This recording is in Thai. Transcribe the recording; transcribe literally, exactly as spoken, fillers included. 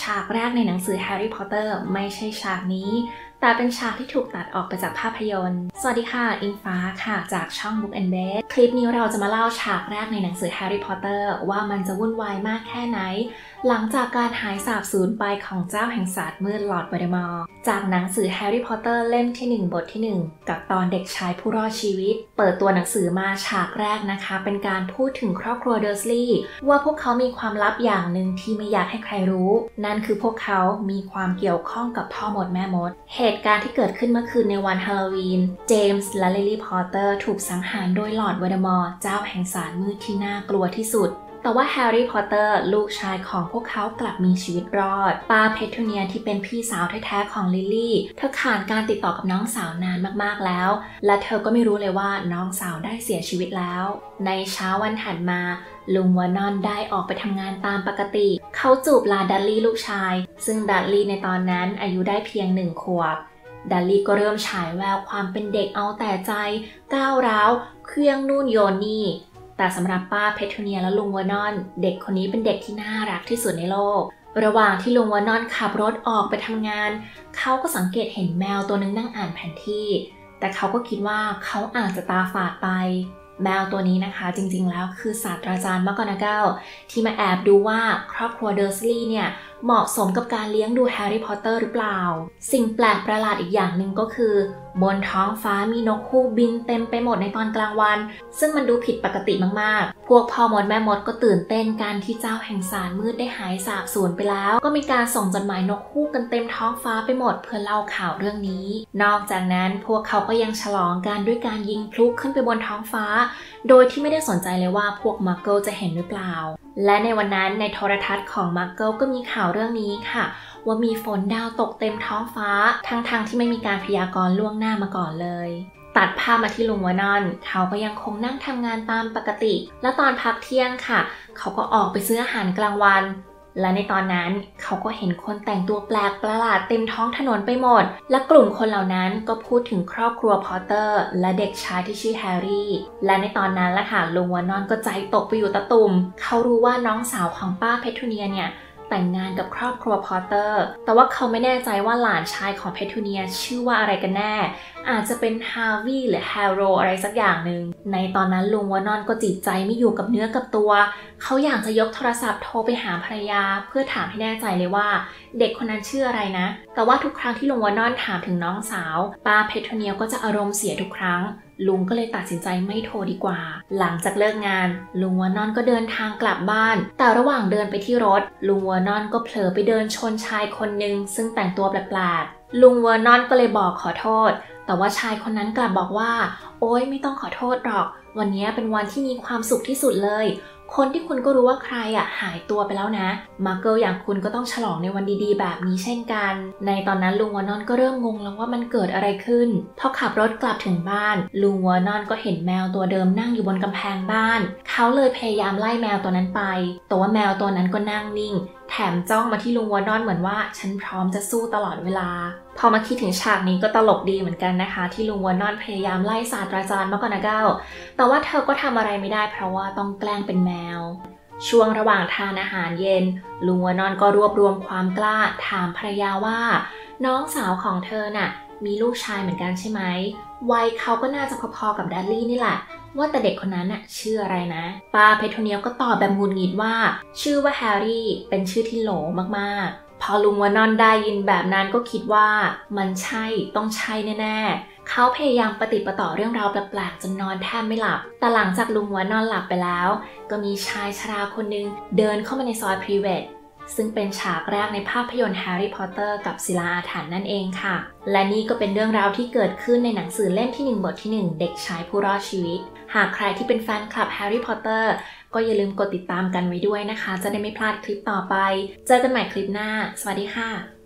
ากแรกในหนังสือแฮร์รี่พอตเตอร์ไม่ใช่ฉากนี้แต่เป็นฉากที่ถูกตัดออกไปจากภาพยนตร์สวัสดีค่ะอิงฟ้าค่ะจากช่อง Book and Bed คลิปนี้เราจะมาเล่าฉากแรกในหนังสือแฮร์รี่พอตเตอร์ว่ามันจะวุ่นวายมากแค่ไหนหลังจากการหายสาบสูญไปของเจ้าแห่งศาสตร์มืดลอร์ด วอลเดมอร์จากหนังสือแฮร์รี่พอตเตอร์เล่มที่หนึ่งบทที่หนึ่งกับตอนเด็กชายผู้รอดชีวิตเปิดตัวหนังสือมาฉากแรกนะคะเป็นการพูดถึงครอบครัวเดอร์สลีย์ว่าพวกเขามีความลับอย่างหนึ่งที่ไม่อยากให้ใครรู้นั่นคือพวกเขามีความเกี่ยวข้องกับพ่อมดแม่มดเหตุการณ์ที่เกิดขึ้นเมื่อคืนในวันฮาโลวีนเจมส์และลิลลี่พอตเตอร์ถูกสังหารโดยลอร์ด วอลเดมอร์เจ้าแห่งศาสตร์มืดที่น่ากลัวที่สุดแต่ว่าแฮร์รี่พอตเตอร์ลูกชายของพวกเขากลับมีชีวิตรอดป้าเพทูเนียที่เป็นพี่สาวแท้ๆของลิลลี่เธอขาดการติดต่อกับน้องสาวนานมากๆแล้วและเธอก็ไม่รู้เลยว่าน้องสาวได้เสียชีวิตแล้วในเช้าวันถัดมาลุงวานอนได้ออกไปทำงานตามปกติเขาจูบลาดัลลี่ลูกชายซึ่งดัลลี่ในตอนนั้นอายุได้เพียงหนึ่งขวบดัลลี่ก็เริ่มฉายแววความเป็นเด็กเอาแต่ใจก้าวร้าวเครื่องนู่นโยนนี่แต่สำหรับป้าเพทูเนียและลุงวานอนเด็กคนนี้เป็นเด็กที่น่ารักที่สุดในโลกระหว่างที่ลุงวานอนขับรถออกไปทำงานเขาก็สังเกตเห็นแมวตัวนึงนั่งอ่านแผนที่แต่เขาก็คิดว่าเขาอาจจะตาฝาดไปแมวตัวนี้นะคะจริงๆแล้วคือศาสตราจารย์มักกอนาเกลที่มาแอบดูว่าครอบครัวเดอร์สลีย์เนี่ยเหมาะสมกับการเลี้ยงดูแฮร์รี่พอตเตอร์หรือเปล่าสิ่งแปลกประหลาดอีกอย่างหนึ่งก็คือบนท้องฟ้ามีนกฮูกบินเต็มไปหมดในตอนกลางวันซึ่งมันดูผิดปกติมากๆพวกพ่อมดแม่มดก็ตื่นเต้นกันที่เจ้าแห่งศาสตร์มืดได้หายสาบสูญไปแล้วก็มีการส่งจดหมายนกฮูกกันเต็มท้องฟ้าไปหมดเพื่อเล่าข่าวเรื่องนี้นอกจากนั้นพวกเขาก็ยังฉลองกันด้วยการยิงพลุขึ้นไปบนท้องฟ้าโดยที่ไม่ได้สนใจเลยว่าพวกมักเกิลจะเห็นหรือเปล่าและในวันนั้นในโทรทัศน์ของมักเกิลก็มีข่าวเรื่องนี้ค่ะว่ามีฝนดาวตกเต็มท้องฟ้าทั้งๆที่ไม่มีการพยากรณ์ล่วงหน้ามาก่อนเลยตัดภาพมาที่ลุงวานอนเขาก็ยังคงนั่งทำงานตามปกติและตอนพักเที่ยงค่ะเขาก็ออกไปซื้ออาหารกลางวันและในตอนนั้นเขาก็เห็นคนแต่งตัวแปลกประหลาดเต็มท้องถนนไปหมดและกลุ่มคนเหล่านั้นก็พูดถึงครอบครัวพอตเตอร์และเด็กชายที่ชื่อแฮร์รี่และในตอนนั้นแหละค่ะลุงวานอนก็ใจตกไปอยู่ตะตุ่มเขารู้ว่าน้องสาวของป้าเพทูเนียเนี่ยแต่งงานกับครอบครัวพอตเตอร์แต่ว่าเขาไม่แน่ใจว่าหลานชายของเพทูเนียชื่อว่าอะไรกันแน่อาจจะเป็นฮาร์วีหรือแฮร์โรอะไรสักอย่างหนึ่งในตอนนั้นลุงวานอนก็จิตใจไม่อยู่กับเนื้อกับตัวเขาอยากจะยกโทรศัพท์โทรไปหาภรรยาเพื่อถามให้แน่ใจเลยว่าเด็กคนนั้นชื่ออะไรนะแต่ว่าทุกครั้งที่ลุงวานอนถามถึงน้องสาวป้าเพทูเนียก็จะอารมณ์เสียทุกครั้งลุงก็เลยตัดสินใจไม่โทรดีกว่าหลังจากเลิกงานลุงวานอนก็เดินทางกลับบ้านแต่ระหว่างเดินไปที่รถลุงวานอนก็เผลอไปเดินชนชายคนหนึ่งซึ่งแต่งตัวแปลกๆลุงวานอนก็เลยบอกขอโทษแต่ว่าชายคนนั้นกลับบอกว่าโอ๊ยไม่ต้องขอโทษหรอกวันนี้เป็นวันที่มีความสุขที่สุดเลยคนที่คุณก็รู้ว่าใครอ่ะหายตัวไปแล้วนะมาร์เกิลอย่างคุณก็ต้องฉลองในวันดีๆแบบนี้เช่นกันในตอนนั้นลุงวานอนก็เริ่มงงแล้วว่ามันเกิดอะไรขึ้นพอขับรถกลับถึงบ้านลุงวานอนก็เห็นแมวตัวเดิมนั่งอยู่บนกำแพงบ้านเขาเลยพยายามไล่แมวตัวนั้นไปแต่ว่าแมวตัวนั้นก็นั่งนิ่งแถมจ้องมาที่ลุงวานอนเหมือนว่าฉันพร้อมจะสู้ตลอดเวลาพอมาคิดถึงฉากนี้ก็ตลกดีเหมือนกันนะคะที่ลุงวานอนพยายามไล่ศาสตราจารย์มักกอนาเกลแต่ว่าเธอก็ทำอะไรไม่ได้เพราะว่าต้องแกล้งเป็นแมวช่วงระหว่างทานอาหารเย็นลุงวานอนก็รวบรวมความกล้าถามภรรยาว่าน้องสาวของเธอน่ะมีลูกชายเหมือนกันใช่ไหมวัยเขาก็น่าจะพอๆกับดัลลี่นี่แหละว่าแต่เด็กคนนั้นน่ะชื่ออะไรนะป้าเพทูเนียก็ตอบแบบงุนงิดว่าชื่อว่าแฮร์รี่เป็นชื่อที่โหลมากๆพอลุงวานอนได้ยินแบบนั้นก็คิดว่ามันใช่ต้องใช่แน่ๆเขาพยายามปฏิปต่อเรื่องราวแปลกๆจนนอนแทบไม่หลับแต่หลังจากลุงวานอนหลับไปแล้วก็มีชายชราคนหนึ่งเดินเข้ามาในซอยพรีเวทซึ่งเป็นฉากแรกในภาพยนตร์แฮร์รี่พอตเตอร์กับศิลาอาถรรพ์นั่นเองค่ะและนี่ก็เป็นเรื่องราวที่เกิดขึ้นในหนังสือเล่มที่หนึ่งบทที่หนึ่งเด็กชายผู้รอดชีวิตหากใครที่เป็นแฟนคลับแฮร์รี่พอตเตอร์ก็อย่าลืมกดติดตามกันไว้ด้วยนะคะจะได้ไม่พลาดคลิปต่อไปเจอกันใหม่คลิปหน้าสวัสดีค่ะ